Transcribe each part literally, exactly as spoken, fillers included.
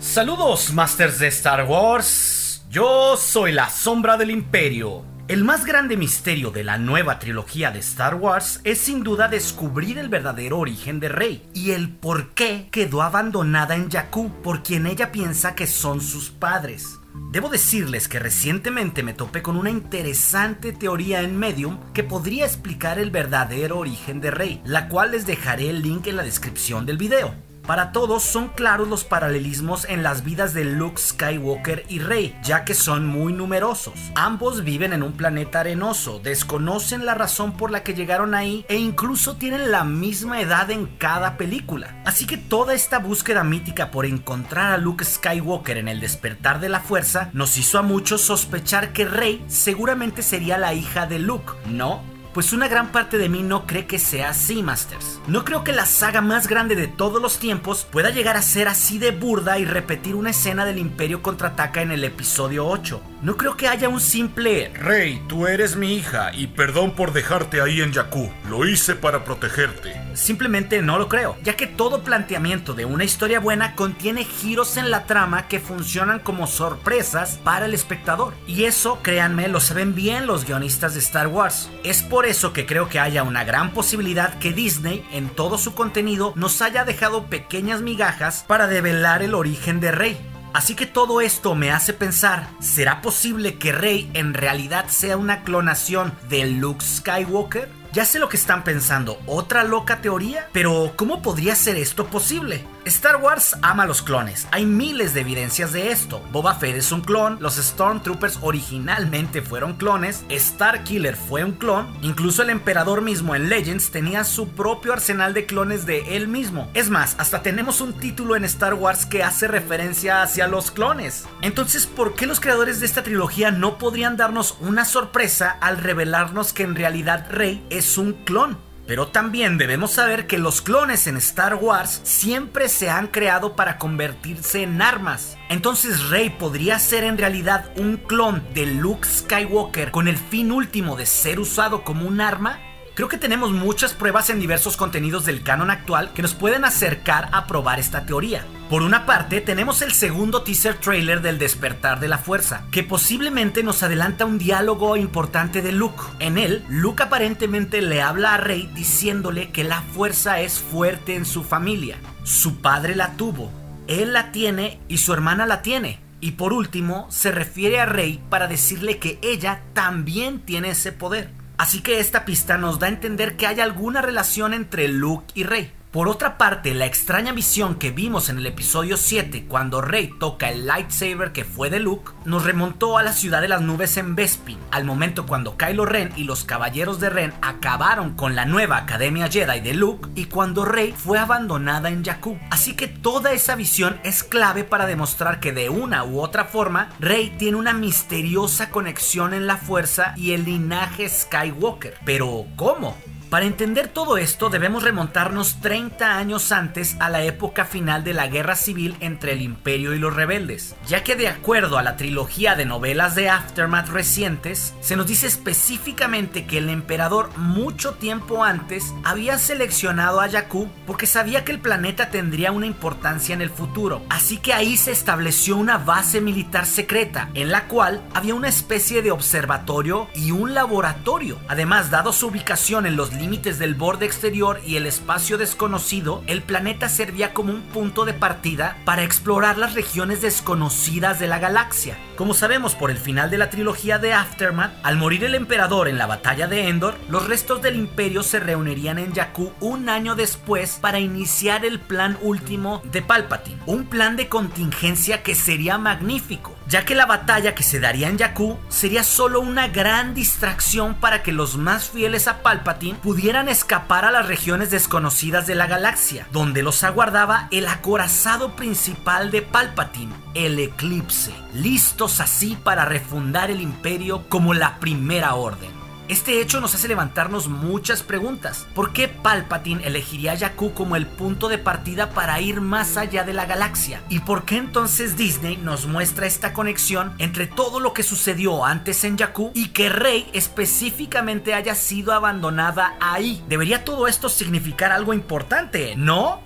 Saludos, Masters de Star Wars. Yo soy la Sombra del Imperio. El más grande misterio de la nueva trilogía de Star Wars es sin duda descubrir el verdadero origen de Rey y el por qué quedó abandonada en Jakku por quien ella piensa que son sus padres. Debo decirles que recientemente me topé con una interesante teoría en Medium que podría explicar el verdadero origen de Rey, la cual les dejaré el link en la descripción del video. Para todos son claros los paralelismos en las vidas de Luke Skywalker y Rey, ya que son muy numerosos. Ambos viven en un planeta arenoso, desconocen la razón por la que llegaron ahí e incluso tienen la misma edad en cada película. Así que toda esta búsqueda mítica por encontrar a Luke Skywalker en el despertar de la fuerza nos hizo a muchos sospechar que Rey seguramente sería la hija de Luke, ¿no? Pues una gran parte de mí no cree que sea así, Masters. No creo que la saga más grande de todos los tiempos pueda llegar a ser así de burda y repetir una escena del Imperio contraataca en el episodio ocho. No creo que haya un simple Rey, tú eres mi hija y perdón por dejarte ahí en Jakku. Lo hice para protegerte. Simplemente no lo creo, ya que todo planteamiento de una historia buena contiene giros en la trama que funcionan como sorpresas para el espectador. Y eso, créanme, lo saben bien los guionistas de Star Wars. Es por eso que creo que haya una gran posibilidad que Disney, en todo su contenido, nos haya dejado pequeñas migajas para develar el origen de Rey. Así que todo esto me hace pensar, ¿será posible que Rey en realidad sea una clonación de Luke Skywalker? Ya sé lo que están pensando, ¿otra loca teoría? Pero ¿cómo podría ser esto posible? Star Wars ama los clones, hay miles de evidencias de esto. Boba Fett es un clon, los Stormtroopers originalmente fueron clones, Starkiller fue un clon, incluso el emperador mismo en Legends tenía su propio arsenal de clones de él mismo. Es más, hasta tenemos un título en Star Wars que hace referencia hacia los clones. Entonces, ¿por qué los creadores de esta trilogía no podrían darnos una sorpresa al revelarnos que en realidad Rey es un clon? Pero también debemos saber que los clones en Star Wars siempre se han creado para convertirse en armas. Entonces Rey podría ser en realidad un clon de Luke Skywalker con el fin último de ser usado como un arma. Creo que tenemos muchas pruebas en diversos contenidos del canon actual que nos pueden acercar a probar esta teoría. Por una parte, tenemos el segundo teaser trailer del Despertar de la Fuerza, que posiblemente nos adelanta un diálogo importante de Luke. En él, Luke aparentemente le habla a Rey diciéndole que la fuerza es fuerte en su familia. Su padre la tuvo, él la tiene y su hermana la tiene. Y por último, se refiere a Rey para decirle que ella también tiene ese poder. Así que esta pista nos da a entender que hay alguna relación entre Luke y Rey. Por otra parte, la extraña visión que vimos en el episodio siete cuando Rey toca el lightsaber que fue de Luke nos remontó a la ciudad de las nubes en Bespin, al momento cuando Kylo Ren y los caballeros de Ren acabaron con la nueva Academia Jedi de Luke y cuando Rey fue abandonada en Jakku. Así que toda esa visión es clave para demostrar que de una u otra forma Rey tiene una misteriosa conexión en la fuerza y el linaje Skywalker. Pero ¿cómo? Para entender todo esto debemos remontarnos treinta años antes a la época final de la guerra civil entre el Imperio y los rebeldes, ya que de acuerdo a la trilogía de novelas de Aftermath recientes, se nos dice específicamente que el emperador mucho tiempo antes había seleccionado a Jakku porque sabía que el planeta tendría una importancia en el futuro, así que ahí se estableció una base militar secreta, en la cual había una especie de observatorio y un laboratorio. Además, dado su ubicación en los límites del borde exterior y el espacio desconocido, el planeta servía como un punto de partida para explorar las regiones desconocidas de la galaxia. Como sabemos por el final de la trilogía de Aftermath, al morir el emperador en la batalla de Endor, los restos del imperio se reunirían en Jakku un año después para iniciar el plan último de Palpatine, un plan de contingencia que sería magnífico, ya que la batalla que se daría en Jakku sería solo una gran distracción para que los más fieles a Palpatine pudieran escapar a las regiones desconocidas de la galaxia, donde los aguardaba el acorazado principal de Palpatine, el Eclipse, listos así para refundar el imperio como la Primera Orden. Este hecho nos hace levantarnos muchas preguntas. ¿Por qué Palpatine elegiría a Jakku como el punto de partida para ir más allá de la galaxia? ¿Y por qué entonces Disney nos muestra esta conexión entre todo lo que sucedió antes en Jakku y que Rey específicamente haya sido abandonada ahí? Debería todo esto significar algo importante, ¿no?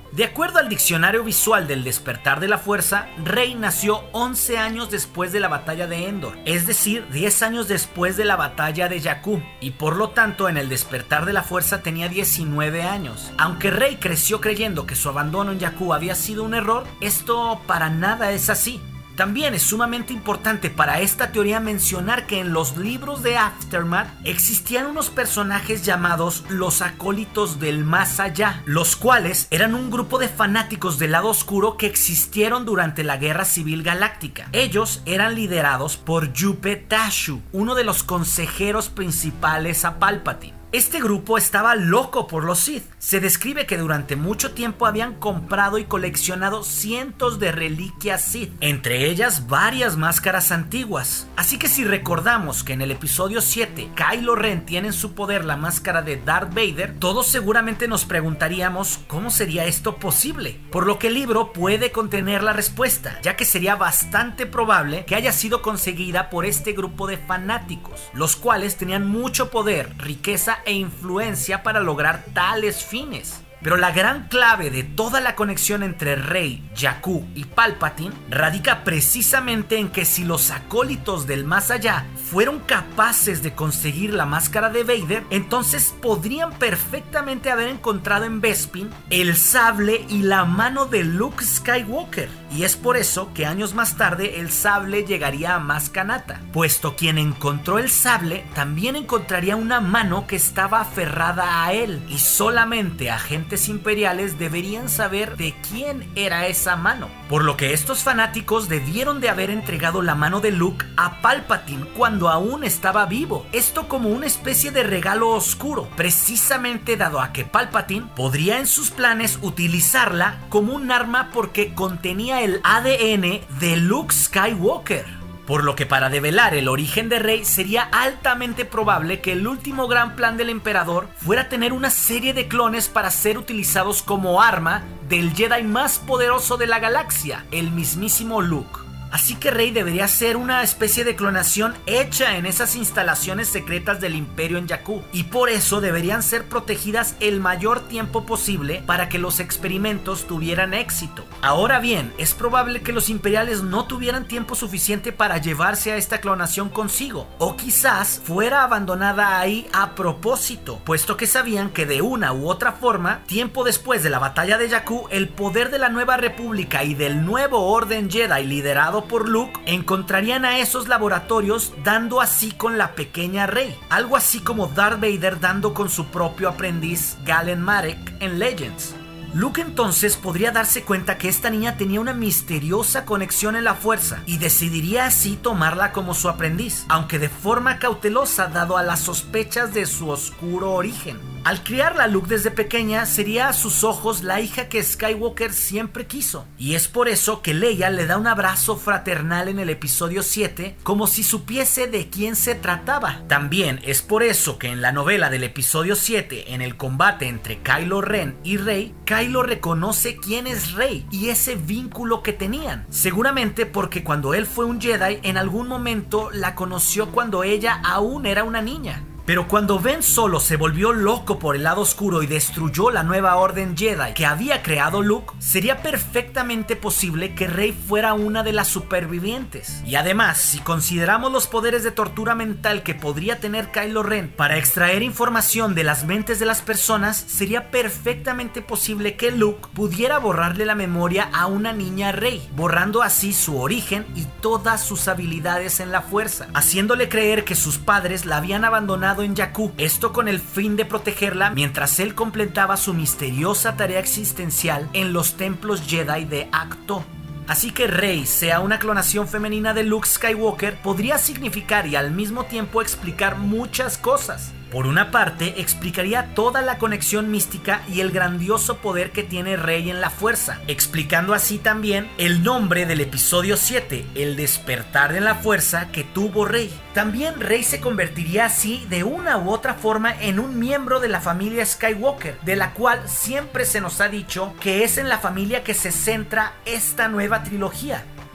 De acuerdo al diccionario visual del despertar de la fuerza, Rey nació once años después de la batalla de Endor, es decir, diez años después de la batalla de Jakku, y por lo tanto en el despertar de la fuerza tenía diecinueve años. Aunque Rey creció creyendo que su abandono en Jakku había sido un error, esto para nada es así. También es sumamente importante para esta teoría mencionar que en los libros de Aftermath existían unos personajes llamados los acólitos del más allá, los cuales eran un grupo de fanáticos del lado oscuro que existieron durante la Guerra Civil Galáctica. Ellos eran liderados por Yupe Tashu, uno de los consejeros principales a Palpatine. Este grupo estaba loco por los Sith. Se describe que durante mucho tiempo habían comprado y coleccionado cientos de reliquias Sith, entre ellas varias máscaras antiguas. Así que si recordamos que en el episodio siete Kylo Ren tiene en su poder la máscara de Darth Vader, todos seguramente nos preguntaríamos cómo sería esto posible, por lo que el libro puede contener la respuesta, ya que sería bastante probable que haya sido conseguida por este grupo de fanáticos, los cuales tenían mucho poder, riqueza e influencia para lograr tales fines. Pero la gran clave de toda la conexión entre Rey, Jakku y Palpatine radica precisamente en que si los acólitos del más allá fueron capaces de conseguir la máscara de Vader, entonces podrían perfectamente haber encontrado en Bespin el sable y la mano de Luke Skywalker. Y es por eso que años más tarde el sable llegaría a Maz Kanata, puesto quien encontró el sable también encontraría una mano que estaba aferrada a él, y solamente agentes imperiales deberían saber de quién era esa mano, por lo que estos fanáticos debieron de haber entregado la mano de Luke a Palpatine cuando aún estaba vivo, esto como una especie de regalo oscuro, precisamente dado a que Palpatine podría en sus planes utilizarla como un arma porque contenía el A D N de Luke Skywalker. Por lo que para develar el origen de Rey sería altamente probable que el último gran plan del emperador fuera tener una serie de clones para ser utilizados como arma del Jedi más poderoso de la galaxia, el mismísimo Luke. Así que Rey debería ser una especie de clonación hecha en esas instalaciones secretas del Imperio en Jakku, y por eso deberían ser protegidas el mayor tiempo posible para que los experimentos tuvieran éxito. Ahora bien, es probable que los imperiales no tuvieran tiempo suficiente para llevarse a esta clonación consigo, o quizás fuera abandonada ahí a propósito, puesto que sabían que de una u otra forma, tiempo después de la batalla de Jakku, el poder de la Nueva República y del nuevo Orden Jedi liderado por Luke encontrarían a esos laboratorios, dando así con la pequeña Rey, algo así como Darth Vader dando con su propio aprendiz Galen Marek en Legends. Luke entonces podría darse cuenta que esta niña tenía una misteriosa conexión en la fuerza y decidiría así tomarla como su aprendiz, aunque de forma cautelosa dado a las sospechas de su oscuro origen. Al criarla Luke desde pequeña sería a sus ojos la hija que Skywalker siempre quiso, y es por eso que Leia le da un abrazo fraternal en el episodio siete como si supiese de quién se trataba. También es por eso que en la novela del episodio siete, en el combate entre Kylo Ren y Rey, Kylo reconoce quién es Rey y ese vínculo que tenían, seguramente porque cuando él fue un Jedi en algún momento la conoció cuando ella aún era una niña. Pero cuando Ben Solo se volvió loco por el lado oscuro y destruyó la nueva orden Jedi que había creado Luke, sería perfectamente posible que Rey fuera una de las supervivientes. Y además, si consideramos los poderes de tortura mental que podría tener Kylo Ren para extraer información de las mentes de las personas, sería perfectamente posible que Luke pudiera borrarle la memoria a una niña Rey, borrando así su origen y todas sus habilidades en la fuerza, haciéndole creer que sus padres la habían abandonado en Jakku, esto con el fin de protegerla mientras él completaba su misteriosa tarea existencial en los templos Jedi de Ahch-To. Así que Rey sea una clonación femenina de Luke Skywalker podría significar y al mismo tiempo explicar muchas cosas. Por una parte, explicaría toda la conexión mística y el grandioso poder que tiene Rey en la fuerza, explicando así también el nombre del episodio siete, el despertar de la fuerza que tuvo Rey. También Rey se convertiría así de una u otra forma en un miembro de la familia Skywalker, de la cual siempre se nos ha dicho que es en la familia que se centra esta nueva trilogía.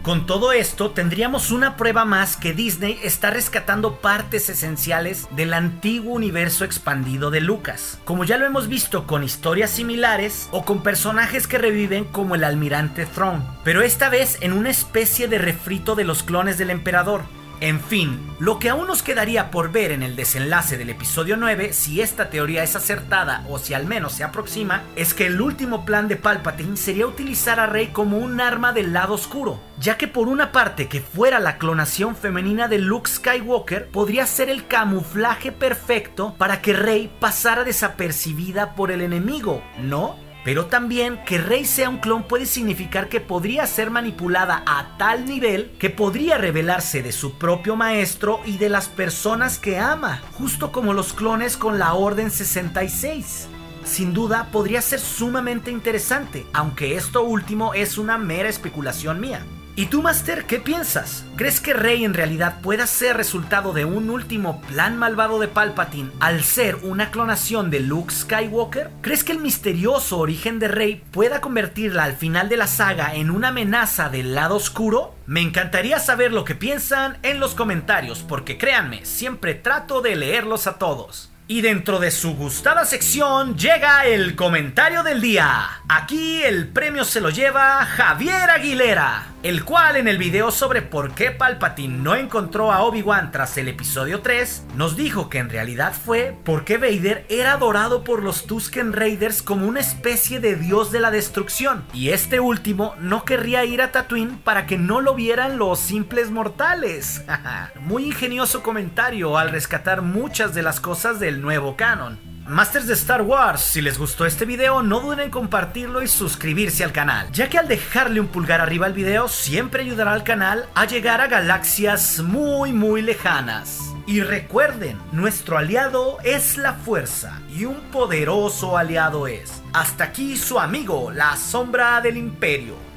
Con todo esto, tendríamos una prueba más que Disney está rescatando partes esenciales del antiguo universo expandido de Lucas, como ya lo hemos visto con historias similares o con personajes que reviven como el Almirante Thrawn, pero esta vez en una especie de refrito de los clones del emperador. En fin, lo que aún nos quedaría por ver en el desenlace del episodio nueve, si esta teoría es acertada o si al menos se aproxima, es que el último plan de Palpatine sería utilizar a Rey como un arma del lado oscuro, ya que por una parte que fuera la clonación femenina de Luke Skywalker podría ser el camuflaje perfecto para que Rey pasara desapercibida por el enemigo, ¿no? Pero también que Rey sea un clon puede significar que podría ser manipulada a tal nivel que podría revelarse de su propio maestro y de las personas que ama, justo como los clones con la Orden sesenta y seis. Sin duda podría ser sumamente interesante, aunque esto último es una mera especulación mía. ¿Y tú, Master, qué piensas? ¿Crees que Rey en realidad pueda ser resultado de un último plan malvado de Palpatine al ser una clonación de Luke Skywalker? ¿Crees que el misterioso origen de Rey pueda convertirla al final de la saga en una amenaza del lado oscuro? Me encantaría saber lo que piensan en los comentarios, porque créanme, siempre trato de leerlos a todos. Y dentro de su gustada sección llega el comentario del día. Aquí el premio se lo lleva Javier Aguilera, el cual en el video sobre por qué Palpatine no encontró a Obi-Wan tras el episodio tres, nos dijo que en realidad fue porque Vader era adorado por los Tusken Raiders como una especie de dios de la destrucción, y este último no querría ir a Tatooine para que no lo vieran los simples mortales. Muy ingenioso comentario al rescatar muchas de las cosas del nuevo canon. Masters de Star Wars, si les gustó este video no duden en compartirlo y suscribirse al canal, ya que al dejarle un pulgar arriba al video siempre ayudará al canal a llegar a galaxias muy muy lejanas. Y recuerden, nuestro aliado es la fuerza y un poderoso aliado es. Hasta aquí su amigo, la sombra del imperio.